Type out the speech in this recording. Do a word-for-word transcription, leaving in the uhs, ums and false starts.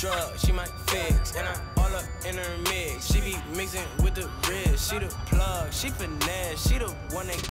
drug, she might fix. And I all up in her mix. She be mixing with the wrist. She the plug, she finesse. She the one that